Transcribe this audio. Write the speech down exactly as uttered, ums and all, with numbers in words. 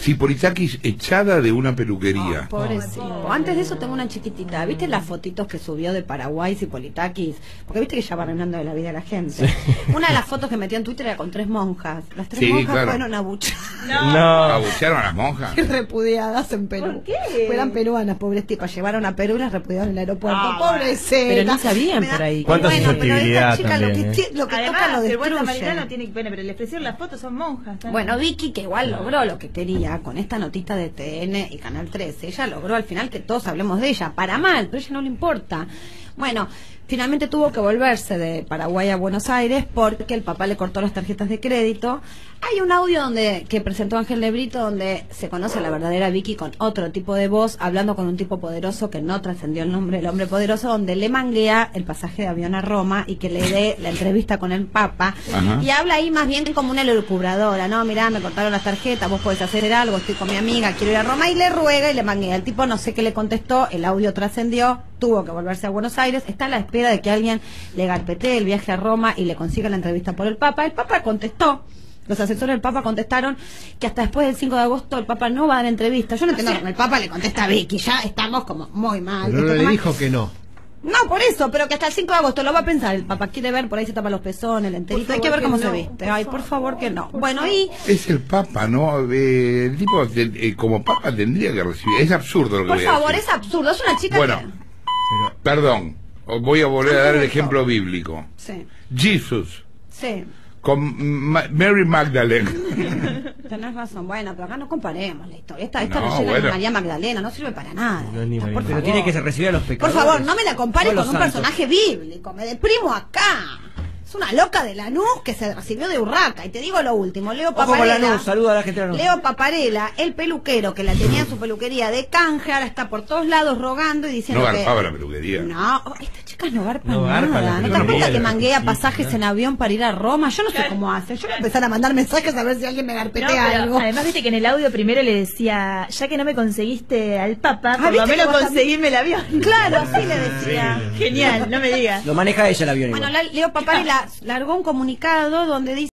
Cipolitakis echada de una peluquería. Oh, pobrecito. Antes de eso tengo una chiquitita. ¿Viste las fotitos que subió de Paraguay Cipolitakis? Porque viste que ya va arruinando de la vida a la gente. Sí. Una de las fotos que metió en Twitter era con tres monjas. Las tres sí, monjas claro. fueron abucheadas. No. no. ¿Abuchearon a las monjas? Y repudiadas en Perú. ¿Por qué? Fueran peruanas, pobres tipas. Llevaron a Perú y las repudiaron en el aeropuerto. Ah, Pobrecita. Pero no sabían por ahí. ¿Cuánta bueno, susceptibilidad pero esta chica también, lo que, eh? lo que Además, toca lo el buen destruye. samaritano tiene que... Bueno, pero le ofrecieron las fotos, son monjas. ¿sabes? Bueno, Vicky, que igual logró lo que quería con esta notita de T N y Canal trece. Ella logró al final que todos hablemos de ella. Para mal, pero a ella no le importa. Bueno, finalmente tuvo que volverse de Paraguay a Buenos Aires porque el papá le cortó las tarjetas de crédito. Hay un audio donde que presentó Ángel Lebrito donde se conoce a la verdadera Vicky con otro tipo de voz, hablando con un tipo poderoso que no trascendió el nombre del hombre poderoso, donde le manguea el pasaje de avión a Roma y que le dé la entrevista con el Papa. Ajá. Y habla ahí más bien como una elucubradora, no, mirá, me cortaron las tarjetas, vos podés hacer algo, estoy con mi amiga, quiero ir a Roma, y le ruega y le manguea. El tipo no sé qué le contestó, el audio trascendió, tuvo que volverse a Buenos Aires, está a la espera de que alguien le garpetee el viaje a Roma y le consiga la entrevista por el Papa. El Papa contestó. Los asesores del Papa contestaron que hasta después del cinco de agosto el Papa no va a dar entrevista. Yo no entiendo cómo el Papa le contesta a Vicky, ya estamos como muy mal. Pero no le dijo que no. No, por eso, pero que hasta el cinco de agosto lo va a pensar. El Papa quiere ver, por ahí se tapa los pezones, el enterito. Hay que ver cómo se viste. Ay, por favor que no. Bueno, y... Es el Papa, ¿no? Eh, el tipo, eh, como Papa tendría que recibir. Es absurdo lo que Por voy a favor, decir. es absurdo. Es una chica bueno, que... Bueno, perdón. Voy a volver a dar el ejemplo bíblico. Sí. Jesús. Sí. Con Ma Mary Magdalene. Tenés razón. Bueno, pero acá no comparemos la historia. Esta, esta No, leyenda bueno. de María Magdalena no sirve para nada. No es ni Esta, María por Magdalena. favor. Pero tiene que se recibir a los Por pecadores. favor, no me la compares No con los un santos. personaje bíblico. Me deprimo acá. Es una loca de Lanús que se recibió de Urraca. Y te digo lo último, Leo Ojo con Paparella. Lanús, saluda a la gente de Lanús. Leo Paparella, el peluquero que la tenía en su peluquería de canje, ahora está por todos lados rogando y diciendo No que... garpaba la peluquería. No, oh, esta chica no garpa No garpa la nada. ¿No te das peluquería, cuenta que la manguea cosita, pasajes claro. en avión para ir a Roma? Yo no sé cómo hace. Yo voy a empezar a mandar mensajes a ver si alguien me No, garpetea pero algo. además viste que en el audio primero le decía, ya que no me conseguiste al Papa, Ah, por lo ¿viste menos que vos conseguime el avión. Claro, así le decía. Genial, no me digas. Lo maneja ella el avión Bueno, igual. la- Leo Paparella largó un comunicado donde dice